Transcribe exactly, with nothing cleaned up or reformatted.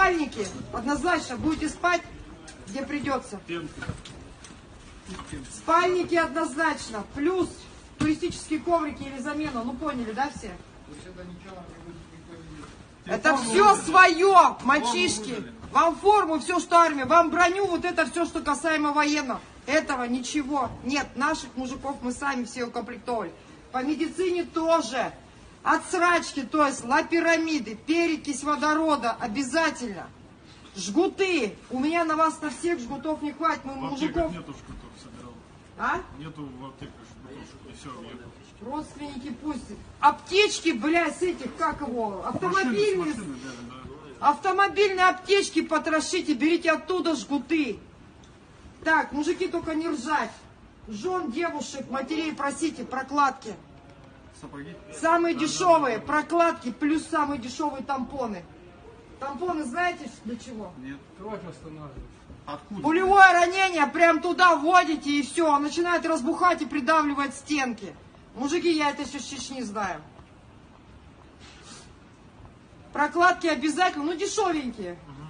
Спальники, однозначно, будете спать, где придется. Спальники однозначно, плюс туристические коврики или замена, ну поняли, да, все? Это все свое, мальчишки. Вам форму, все, что армия, вам броню, вот это все, что касаемо военного. Этого ничего нет. Наших мужиков мы сами все укомплектовали. По медицине тоже. Отсрачки, то есть лапирамиды, перекись водорода обязательно. Жгуты. У меня на вас на всех жгутов не хватит. Мы в мужиков... нету жгутов, собирал. А? Нету в аптеках жгутов. И все, нету. Родственники пусть. Аптечки, блядь, с этих, как его, автомобильные... Машины, машины, да, да. Автомобильные аптечки потрошите, берите оттуда жгуты. Так, мужики, только не ржать. Жен, девушек, матерей просите, прокладки. Сапоги? Самые да, дешевые да, да. прокладки, плюс самые дешевые тампоны. Тампоны знаете для чего? Нет. Кровь останавливает. Откуда? Пулевое ранение, прям туда вводите и все. Он начинает разбухать и придавливать стенки. Мужики, я это все с Чечни знаю. Прокладки обязательно, ну дешевенькие. Угу.